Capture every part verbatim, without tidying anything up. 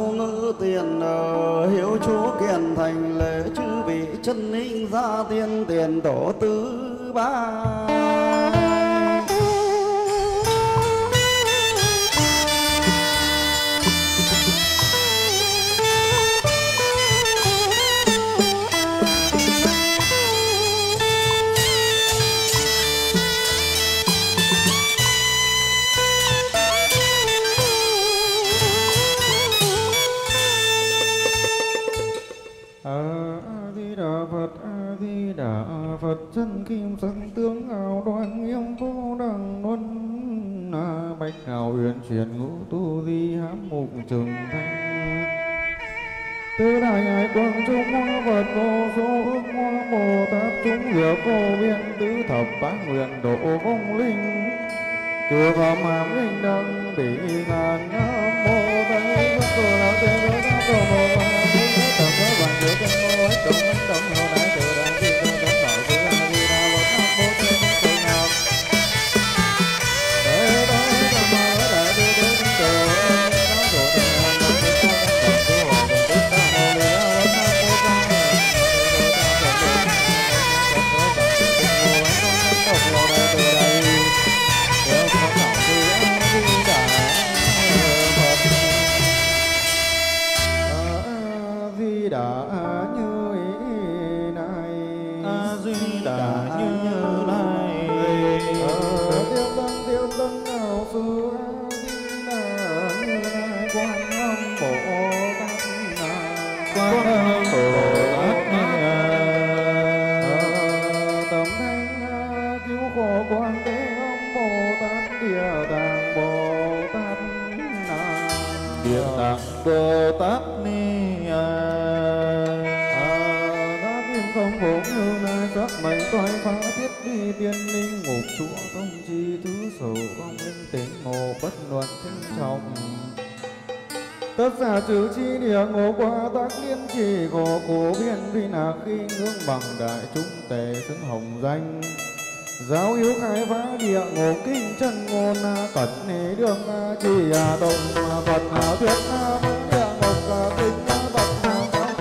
ngữ tiền hiếu chú kiền thành lễ chư vị chân ninh gia tiên tiền tổ tứ ba. Phật chân kim sắc tướng ảo đoan nghiêm vô đẳng luân bạch hào uyển chuyển ngũ tu di hám mục trường thanh tứ đại hải quang trung hoa Phật vô số ước hoa Bồ Tát chúng diệu vô biên tứ thập bát nguyện độ vong linh cửa phẩm hàm linh đăng tỷ ngàn nam mô tây bắc cầu lão tây bắc nam cầu mô ba thế giới tập các bạn được căn ngôi trong ánh đồng hậu đại từ đại thiên cơ đến nội từ a di đà phật nam mô tây bắc cầu ngọc thế đó nam mô đại từ đến từ nam cầu từ nam nam từ con nam từ hộ từ tất cả hộ lý a phật nam mô ba nam mô đại từ đại Đà như này A Di Đà như này tiêu tân tiêu tân ngạo sư A Di Đà như này quan âm Bồ Tát quan âm Bồ Tát tầm thanh cứu khổ quan thế âm Bồ Tát địa tạng Bồ Tát địa tạng Bồ Tát ni không bổ như na sắc mệnh toại phá thiết đi tiên linh ngục chúa công chi thứ sầu vong linh tính ngộ bất luận thanh trọng tất giả trừ chi địa ngộ qua tác liên chỉ khổ cổ biên vi nà khi ngưỡng bằng đại chúng tề xứng hồng danh giáo yếu khai phá địa ngộ kinh chân ngôn cẩn nề đường chỉ à đồng Phật à thuyết à địa ngục à kinh Phật à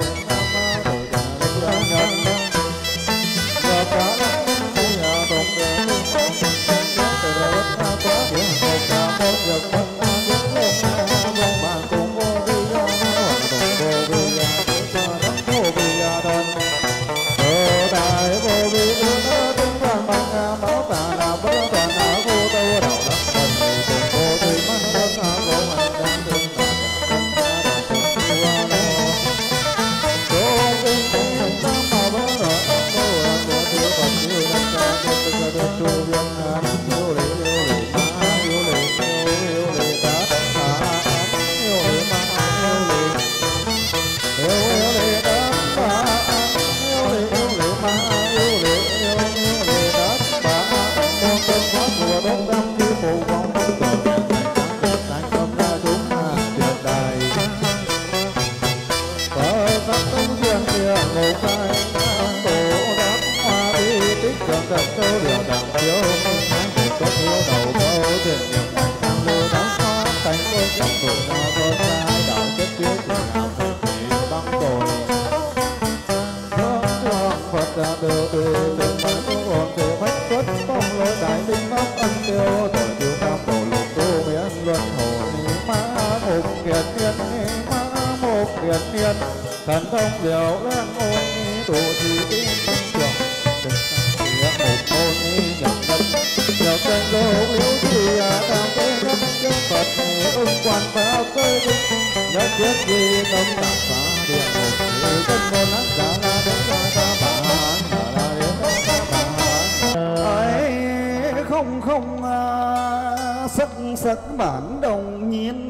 thần thông diệu lan ôn tụ trì tiên trường tình sang địa một ôn nhập tâm nhập danh đô liễu trì tam tế ngâm chân Phật ưng quan phá cơ nhất thiết di tâm tạng phá địa một trì tân môn lắc giả la đến ra ta bản giả la đến ra ta bản ấy không không sắc sắc bản đồng nhiên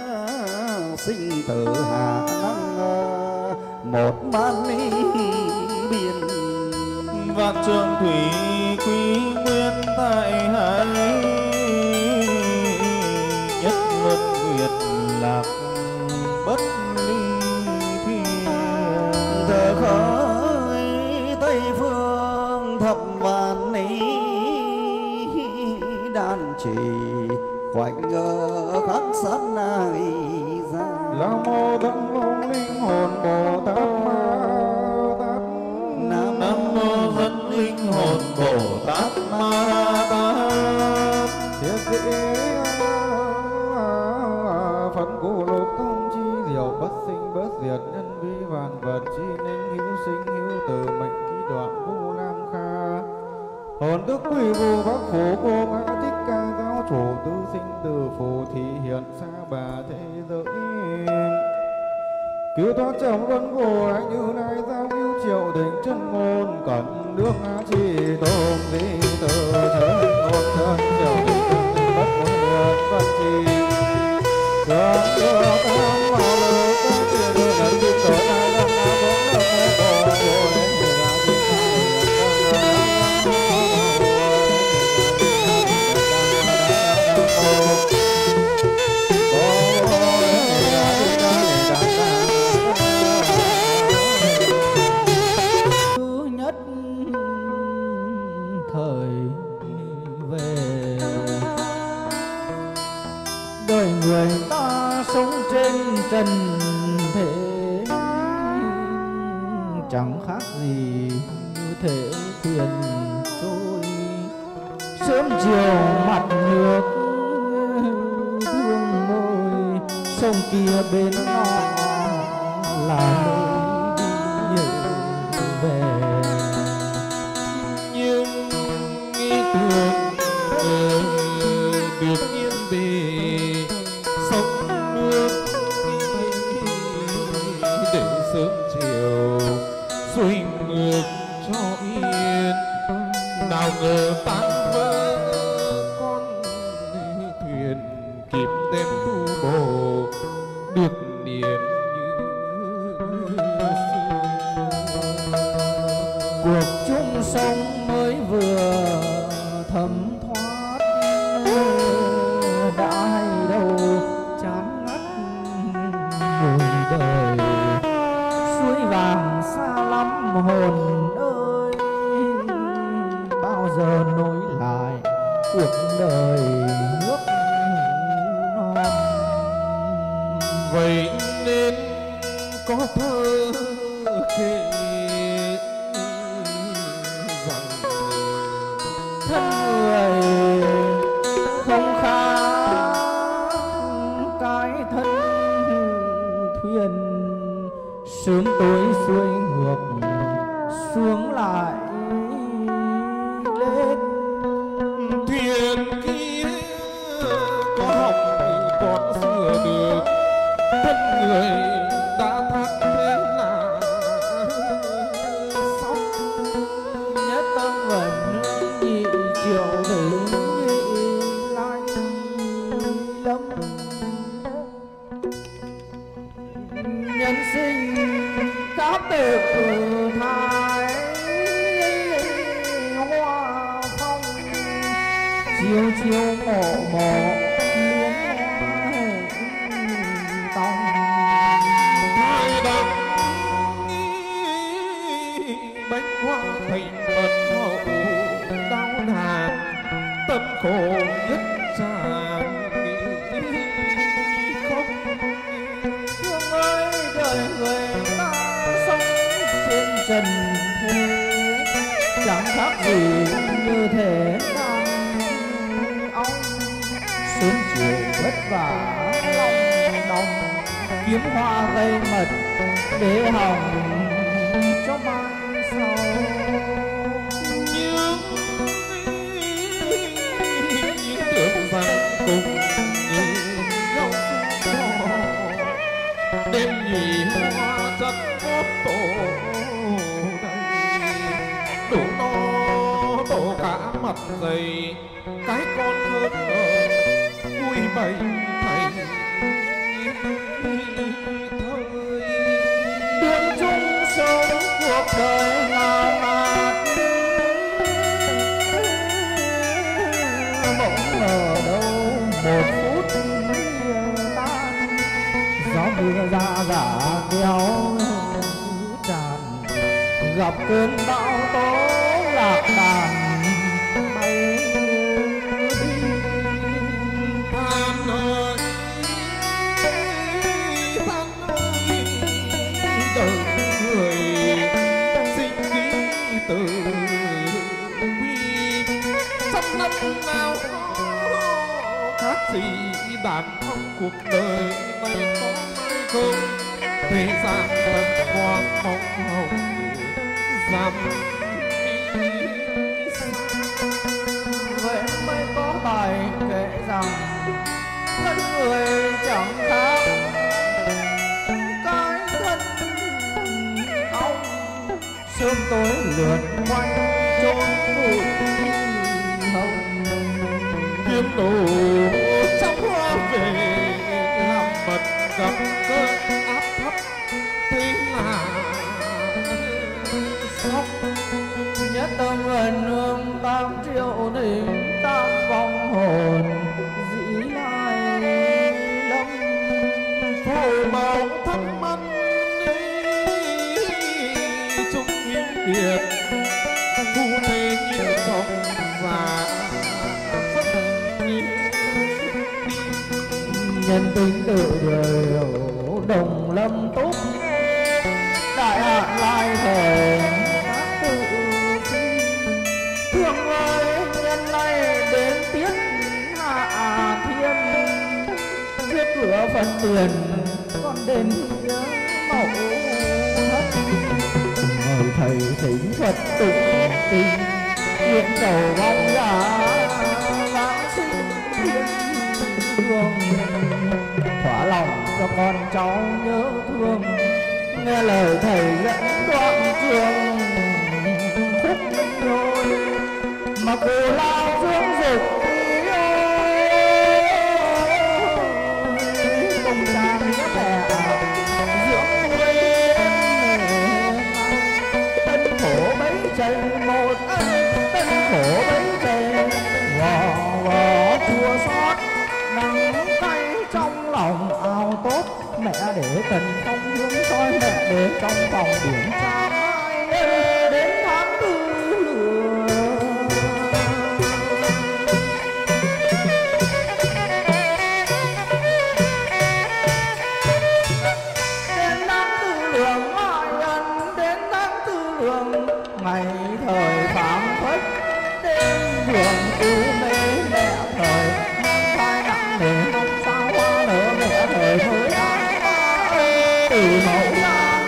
sinh tử hạ năng một man ly biển vạn trường thủy quý nguyên tại hải nhất luân nguyệt lạc bất ly thiên thờ khởi tây phương thập vạn ni đan chỉ khoảnh ngờ khắc sát này ra Nam mô Tấn Phong Linh Hồn Bồ Tát Ma Tát. Nam Nam mô Tấn Linh Hồn Bồ Tát Ma Tát. Thiết dĩ Phật Cụ Lục Thông Chi Diệu bất sinh bất diệt nhân vi vạn vật chi ninh hữu sinh hữu từ mệnh ký đoạn Vu Lam Kha. Hồn tức quỷ vụ Bắc Phổ Cô Ngã Thích Ca Giáo Chủ tư sinh từ phù thị hiện xa bà thế giới. Cứu thoát trầm luân khổ anh như nay giao cứu triệu tình chân ngôn cẩn nước ngã chỉ tôn di từ chân ngôn thân triệu tình chân bất một nguyện vật trì được được tam vào lực các tiền đưa đến kim tổ ai lâm nam bốn lâm mô cổ cổ đến từ ngã thiên nhất thời về đời người ta sống trên trần thế chẳng khác gì như thể thuyền trôi sớm chiều mặt nước thương môi sông kia bên nọ là nơi đi về. Nhưng nghĩ tưởng được yên bề sông nước để sớm chiều xuôi ngược cho yên. Nào ngờ tan vỡ con thuyền kịp đem thu bồ được niềm Cuộc chung sống mới vừa thấm thoát đã hay đâu chán ngắt mùi đời. Suối vàng xa lắm hồn ơi, bao giờ nối lại cuộc đời nước non. vậy nên có thơ kể rằng Thân người không khác cái thân thuyền, sớm tối xuôi ngược xuống lại lên. thuyền kia có hỏng còn sửa được, thân người đã thắt thế là xong. Nhất tâm vẫn nhị triệu để nhị lanh lâm. Nhân sinh các tệp thái hoa phong, chiều chiều mộ mộ luyến hoa tòng. Hai đắng bánh hoa thành mật hậu đau đàn, tâm khổ nhất tràn khóc. Thương ơi đời người ta sống trên trần thế chẳng khác gì như thể đàn ông. Sớm chiều vất vả lòng đồng, kiếm hoa gây mật để hồng cho mai sau. Nhưng những tưởng rằng cùng nhau gió đêm nhị hoa chất góp tổ đầy đủ to tổ cả mặt dày cái con hơn vui bày thành thời. Đường chung sống cuộc đời ngào ngạt, bỗng ngờ đâu một phút tan. Gió mưa ra rả kéo tràn, gặp cơn bão tố lạc đàn bay đi. Than ơi sĩ đàn ông cuộc đời này có hay không, thế gian thần quang mong hồng dám vậy mới có bài kể rằng thân người chẳng khác cái thân ông, sớm tối lượn quanh chốn bụi hồng. kiếm đồ trong hoa về làm mật gặp cơn áp thấp, thế là sốc. Nhất tâm gần hương tam triệu đình, tam vong hồn dĩ lai lâm. phù màu thân mắt trung hiếu biệt, phu thế như chồng già Nhân tính tự điều đồng lâm túc, đại hạn lai thời các tự phi. Thương ơi nhân này đến tiết hạ thiên, trước cửa Phật tiền con đến nhớ mẫu thất. Mời thầy thỉnh Phật tụng kinh, nguyện cầu vong giả vãng sinh thiên đường. Thỏa lòng cho con cháu nhớ thương, nghe lời thầy dẫn đoạn trường khúc rồi mà cù lao dương dục đi ơi. Công cha nghĩa mẹ dưỡng nuôi tân khổ bấy chày một ân, tân khổ bấy chày gò gò chua xót nắng cay trong lòng ao tốt. Mẹ để cần phong hương soi, mẹ để trong phòng biển cha mai đến tháng tư lửa. Đến tháng tư lượng ai ân, đến tháng tư lượng ngày thời phảng phất đêm đường u mê. Mẹ thời mang thai nặng nề năm sao hoa nở, mẹ thời mới ai từ mẫu gian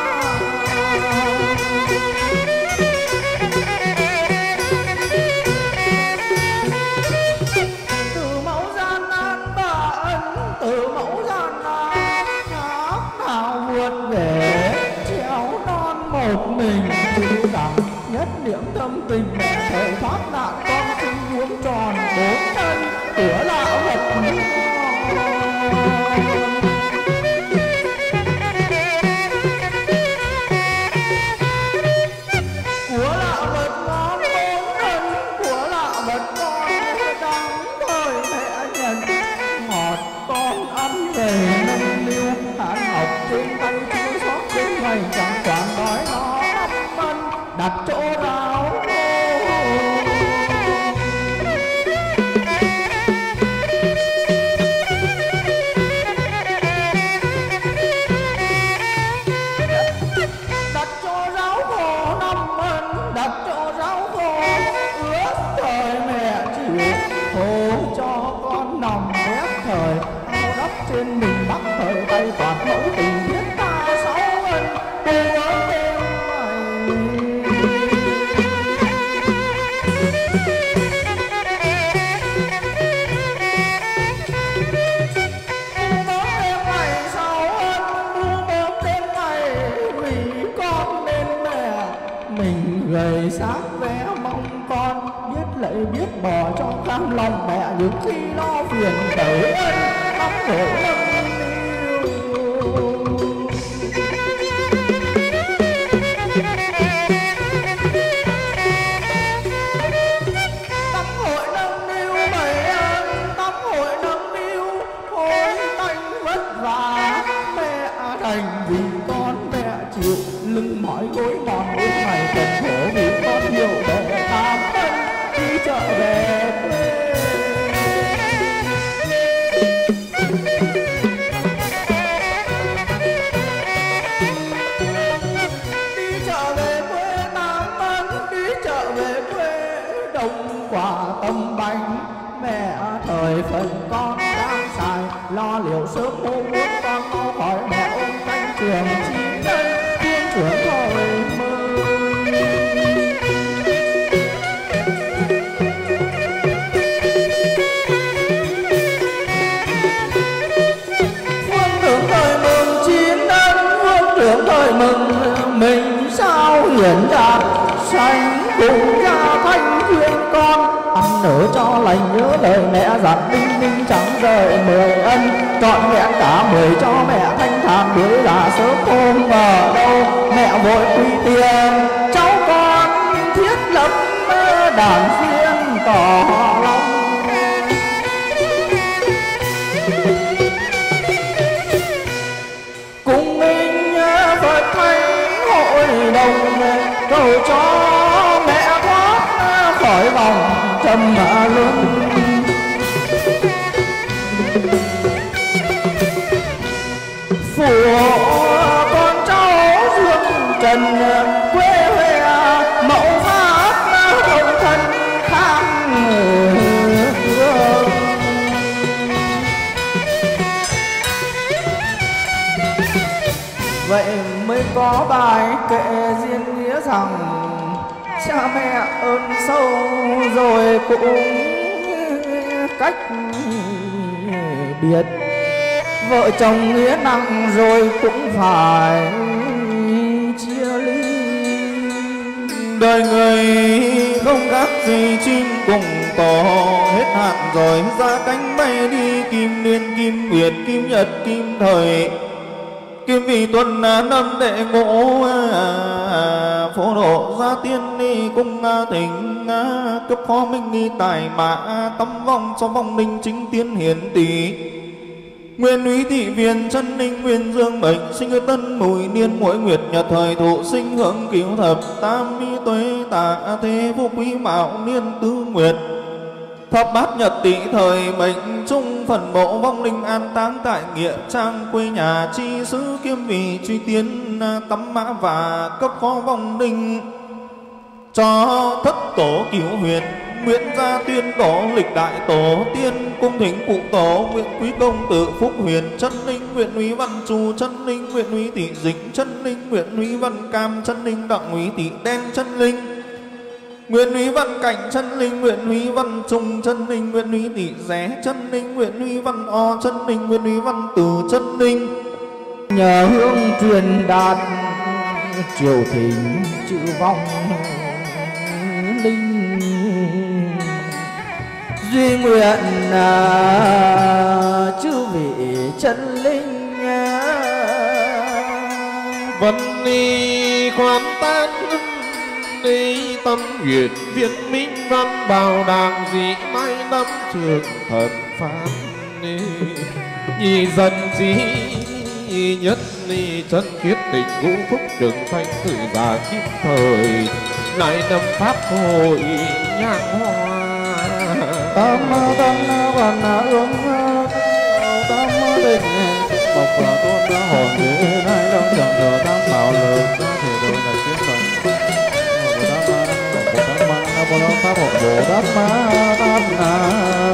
từ mẫu gian nan bà ân, từ mẫu gian nan khác nào vượt về treo non một mình. Chứ rằng nhất niệm thâm tình mẹ thời thoát nạn, con sinh vuông tròn bốn chân của lão vật chẳng quản đói nó ấm ân đặt chỗ ráo. Đặt chỗ ráo khô năm ân, đặt chỗ ráo khô ướt thời mẹ chịu khô cho con nằm ghép thời ao đắp trên mình bắc thời tay quạt mẫu tình thiết ta sáu ân. Gầy xác vé mong con biết lạy biết bỏ cho cam lòng mẹ, những khi lo phiền tới ân tắm khổ nâng niu. Tắm hội nâng niu bảy ân, tắm hội nâng niu thôi tanh vất vả. Mẹ thành vì con mẹ chịu lưng mỏi gối mòn mỗi ngày cần khổ, vì con hiểu để cảm ơn đi chợ về quê. Đi chợ về quê tám ân, đi chợ về quê đồng quả tâm bánh. Mẹ thời phần con sớm hô muốn con mau khỏi mẹ ôm canh trường chín đây tiên trưởng thôi mơ. Phương trưởng thời mừng chín đất, phương trưởng thời mừng mình sao hiển ra sanh cùng cha thanh khuyên con ăn ở cho lành nhớ lời mẹ dặn đinh đinh chẳng rời mười ân trọn vẹn cả mười cho mẹ thanh thản đuổi là sớm hôm ở đâu mẹ vội quy tiền cháu con thiết lập đàn phiên tỏ lòng. Cùng minh Phật thánh hội đồng cầu cho mẹ thoát khỏi vòng trầm luân. Phù con cháu dương trần quê huệ mẫu pháp hậu thân khang hương. Vậy mới có bài kệ riêng nghĩa rằng cha mẹ ơn sâu rồi cũng cách biệt, vợ chồng nghĩa nặng rồi cũng phải chia ly. Đời người không khác gì chim cùng tổ, hết hạn rồi ra cánh bay đi. Kim liên kim nguyệt kim nhật kim thời, kim vì tuần năm đệ ngũ phổ độ gia tiên ni cung thỉnh cấp phó minh ni tài mã tâm vong cho vong ninh chính tiên hiển tỷ. Nguyên úy thị viên chân ninh nguyên dương bệnh sinh ở tân mùi niên mỗi nguyệt nhật thời thụ sinh hưởng cứu thập tam mi tuế tạ thế phúc quý mạo niên tứ nguyệt thập bát nhật tỵ thời mệnh trung phần bộ vong linh an táng tại nghĩa trang quê nhà chi sứ kiêm vị truy tiến tắm mã và cấp phó vong linh cho thất tổ cứu huyền. Nguyện gia tuyên tổ lịch đại tổ tiên cung thỉnh cụ tổ. Nguyện quý công tử phúc huyền chân linh, nguyện úy văn trù chân linh, nguyện úy tỷ dịch chân linh, nguyện úy văn cam chân linh, đặng úy tỷ đen chân linh, nguyện úy văn cảnh chân linh, nguyện úy văn trùng chân linh, nguyện úy tỷ ré chân linh, nguyện úy văn o chân linh, nguyện úy văn tử chân linh. Nhờ hương truyền đạt triều thỉnh chữ vong linh, duy nguyện à, chư vị chân linh à. Vân ni khoan tan ni tâm nguyện viên minh văn bảo đảm dị mai năm trường thần phán ni nhị dân chí nhất ni chân kiết định ngũ phúc trường thanh tử giả kim thời lại năm pháp hội nhang hoa. Tâm tâm văn ương tâm định một tôn hồn thế này đông trần giờ tam bảo lực thể đời là chiến thần Bồ Tát Ma Bồ Tát Pháp Hộ Bồ Tát Ma Tát Na.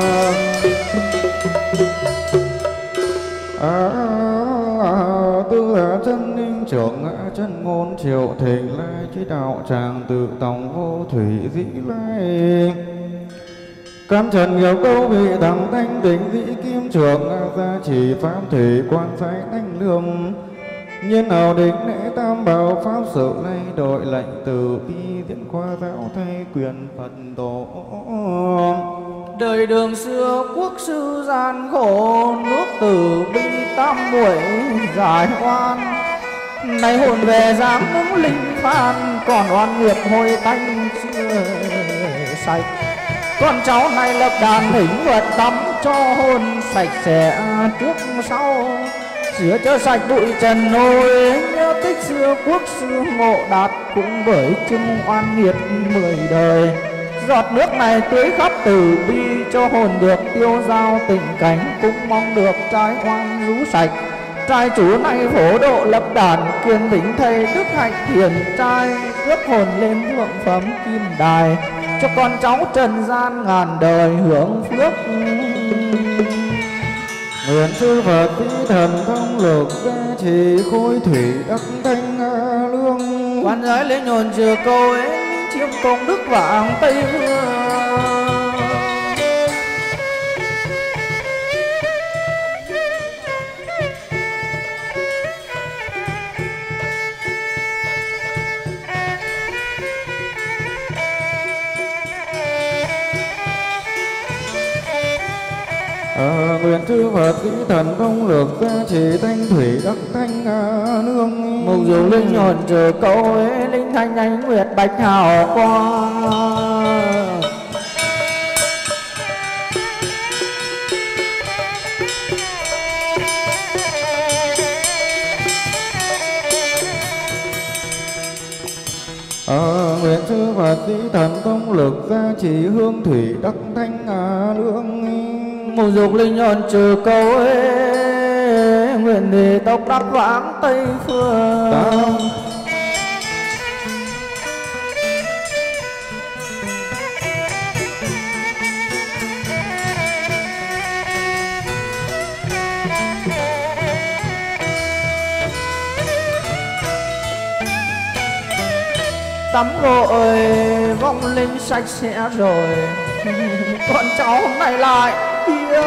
Tư là chân ninh trưởng ngã chân ngôn triệu thịnh lai chí đạo tràng tự tòng vô thủy dĩ lai. Cam trần nhiều câu vị thằng thanh tịnh dĩ kim trưởng gia chỉ pháp thủy quan sai thanh lương. Nhân hào định lễ tam bảo pháp sự lay đội lệnh từ bi diễn khoa giáo thay quyền Phật tổ. Đời đường xưa quốc sư gian khổ, nước từ bi tam muội giải oan. Nay hồn về dám ứng linh phan, còn oan nghiệp hôi tanh chưa sạch. Con cháu này lập đàn thỉnh Phật tắm cho hồn sạch sẽ trước sau. Sửa cho sạch bụi trần nôi, nhớ tích xưa quốc sư Ngộ Đạt cũng bởi chứng oan nghiệt mười đời. Giọt nước này tưới khắp từ bi cho hồn được tiêu dao tình cảnh, cũng mong được trái oan rú sạch. Trai chủ này phổ độ lập đàn kiên vĩnh thầy đức hạnh hiền trai, rước hồn lên thượng phẩm kim đài cho con cháu trần gian ngàn đời hưởng phước. nguyện sư Phật tí thần thông lực gia trì khối thủy đắc thanh lương. Quan giới lễ nhồn chừa câu ấy chiếm công đức vạn Tây Hương. À, nguyện chư Phật tí thần thông lực gia trì thanh thủy đắc thanh nương. Mục dù linh nhồn chừa câu ấy linh thanh ánh nguyệt bạch hào quang. À, nguyện chư Phật tí thần thông lực gia trì hương thủy đắc thanh nương. Mục dục linh nhồn trừ câu ấy nguyện thì tốc đắc vãng Tây Phương. Tam tắm gội vong linh sạch sẽ rồi, con cháu hôm nay lại yêu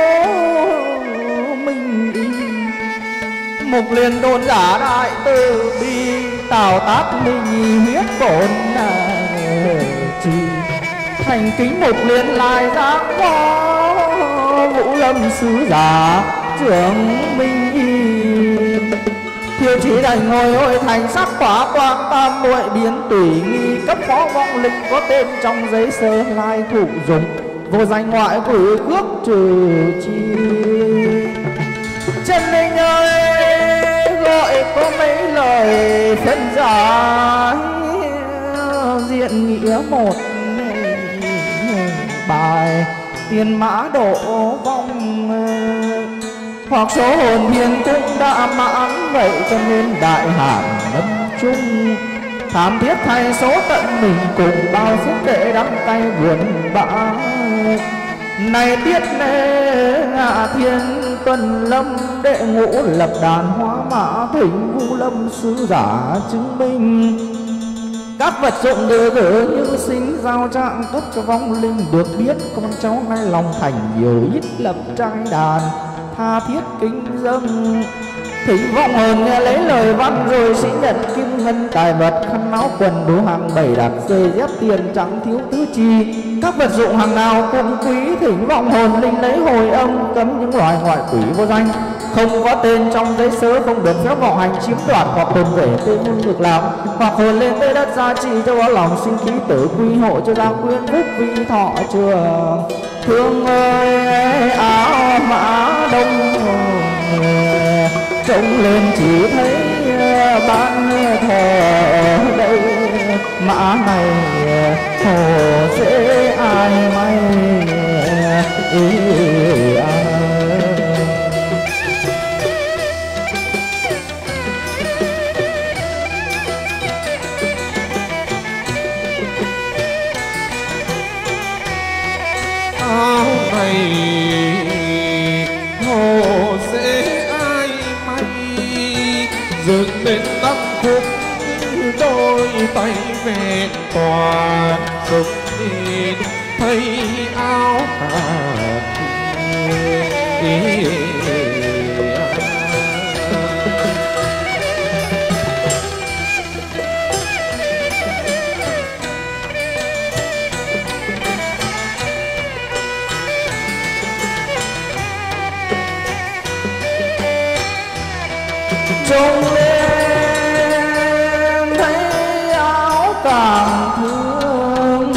mình đi. Mục liền đồn giả đại từ bi, tào tác minh huyết bổn trì. Thành kính mục liền lại giác có Vũ Lâm sứ giả trưởng minh y. Thiêu chí đành ngồi hội thành sắc quả quang tam muội biến tùy nghi. Cấp phó vong linh có tên trong giấy sơ lai thủ dùng, vô danh ngoại quỷ cước trừ chi. Chân linh ơi gọi có mấy lời phân giải diện nghĩa một bài tiền mã độ vong, hoặc số hồn thiên cũng đã mãn vậy cho nên đại hạn lâm chung. Thảm thiết thay số tận mình cùng bao phúc để đắng tay buồn bã. Này tiết lễ ngạ thiên tuần lâm đệ ngũ lập đàn hóa mã thỉnh Vũ Lâm sứ giả chứng minh. Các vật dụng đưa gỡ như sinh giao trạng tốt cho vong linh được biết. Con cháu nay lòng thành nhiều ít lập trai đàn tha thiết kính dâng. Thỉnh vong hồn nghe lấy lời văn rồi xin nhận kim ngân tài vật khăn áo quần đủ hàng bảy đặt dây dép tiền trắng thiếu tứ chi. Các vật dụng hàng nào cũng quý thỉnh vong hồn linh lấy hồi âm. Cấm những loài ngoại quỷ vô danh không có tên trong giấy sớ, không được phép vọng hành chiếm đoạt hoặc hồn về tê hôn ngược làm, hoặc hồn lên tê đất gia trì cho có lòng sinh khí tử quy hộ cho gia quyến phúc vi thọ trường. Thương ơi áo mã đông trông lên chỉ thấy ban thờ đây. Mã này hồ dễ ai may ý ai. áo này hồ dễ ai may, dựng lên đắp khúc đôi tay về toàn sụp nhìn thấy áo cà ý. Trông lên thấy áo càng thương,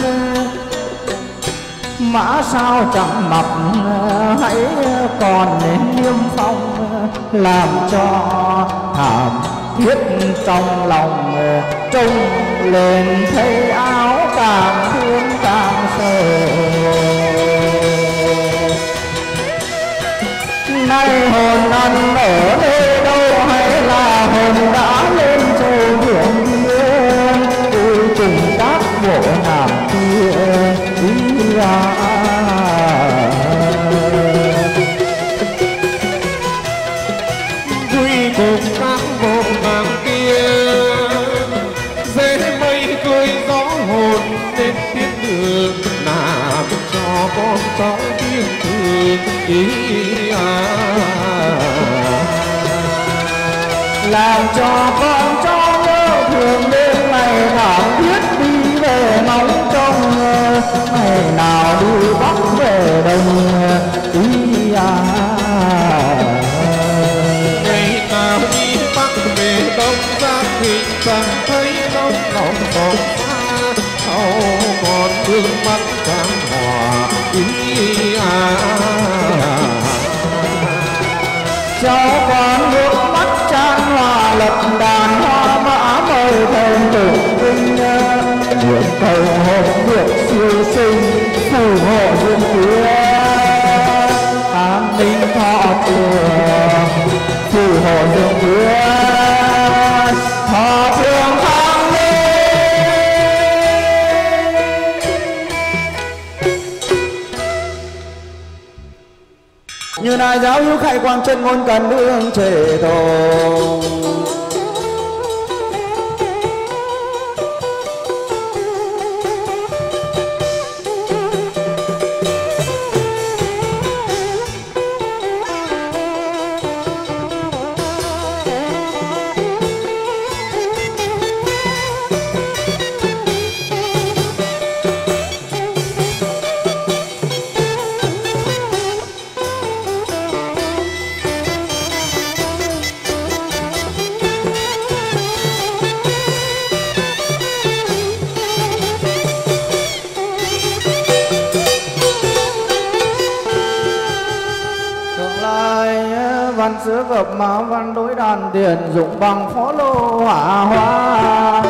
mã sao chẳng mặc hãy còn nên niêm phong. Làm cho thảm thiết trong lòng trông lên thấy áo càng thương càng sợ. Nay hồn ăn ở nơi đâu hay là hồn đã lên châu thượng thiên, tôi cùng các bộ nam kia đi ra. ý à. Làm cho con cho nhớ thường đêm ngày nào biết đi về ngóng trông, ngày nào đi bắc về đông ý à. Ngày nào đi bắc về đông ra thì chẳng thấy đông lòng còn xa, sau còn gương mắt càng hòa ý à. Cháu còn nước mắt chan hòa lập đàn hoa mã mời thầy tổ vinh, nguyện cầu hồn nguyện siêu sinh phù hộ dương phía an ninh thọ trường, phù hộ dương phía thọ trường thăng lên. Như nài giáo hữu khai quang chân ngôn cần đương trề thùng. Văn sứ gập máu văn đối đàn tiền dụng bằng phó lô hỏa hoa.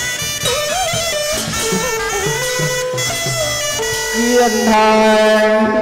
Kiên thành